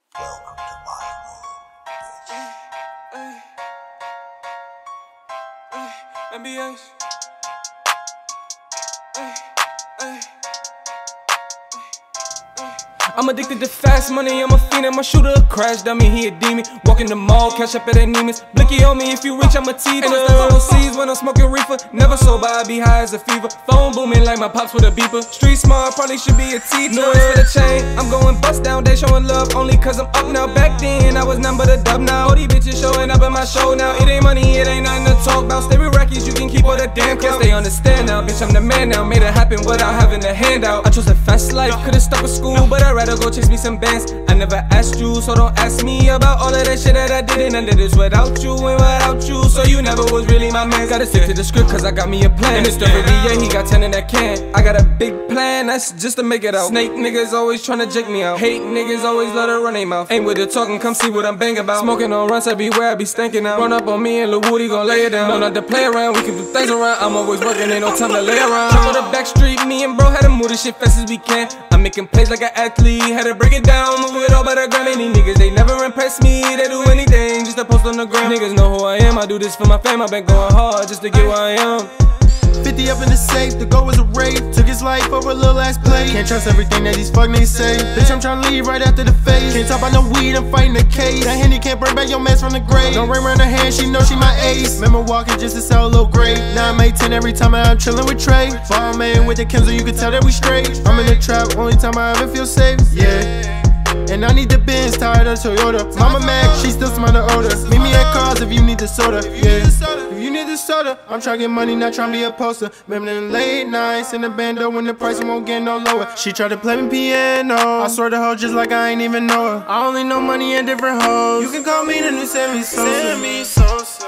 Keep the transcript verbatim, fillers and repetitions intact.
Welcome to my room. N B H I'm addicted to fast money, I'm a fiend, I'm a shooter, a crash dummy, he a demon. Walk in the mall, catch up at Neiman's. Blicky on me, if you reach, I'm a teacher. Ain't no stuff overseas when I'm smoking reefer. Never sober, I be high as a fever. Phone booming like my pops with a beeper. Street smart, probably should be a teacher. Noise for the chain, I'm going bust down, they showing love only cause I'm up now. Back then, I was none but a dub now. All these bitches showing up in my show now. It ain't money, it ain't nothing to talk about. Stay with Rockies, you can keep all the damn clout. They understand now, bitch, I'm the man now. Made it happen without having a handout. I chose a fast life, could've stuck with school, but I'd rather go chase me some bands. I never asked you, so don't ask me about all of that shit that I did. And I did this without you and without you, so you never was really my man. Gotta stick to the script cause I got me a plan. And it's the yeah, he got ten in that can. I got a big plan, that's just to make it out. Snake niggas always tryna jig me out. Hate niggas always let her run their mouth. Ain't with the talking, come see what I'm bang about. Smoking on runs everywhere, I be stinking out. Run up on me and Lil Woody gon' lay it down. No, not to play around, we can do things around. I'm always working, ain't no time to lay around. Trip on the back street, me and bro had to move this shit fast as we can. I'm making plays like an athlete, had to break it down, move it all by the gram. Any niggas, they never impress me, they do anything just to post on the gram. Niggas know who I am, I do this for my fam, I've been going hard just to get where I am. fifty up in the safe, the goal was a rape. Took his life over a little ass play. Can't trust everything that these fuck niggas say. Bitch, I'm tryna leave right after the face. Can't talk about no weed, I'm fighting the case. That Henny can't bring back your mess from the grave. Don't ring around her hand, she know she my ace. Remember walking just to sell a little grape. Now I make ten every time I'm chillin' with Trey. Ball man with the Kenzo, you can tell that we straight. I'm in the trap, only time I ever feel safe. Yeah. And I need the Benz, tired of Toyota. Mama Mac, she still smell the odor. Meet me at cars if you need the soda. Yeah. If you need the soda, I'm tryna get money, not tryna be a poster. Remember them late nights in the bando when the price won't get no lower. She tried to play me piano. I swear to her just like I ain't even know her. I only know money and different hoes. You can call me the new Sammy Sosa.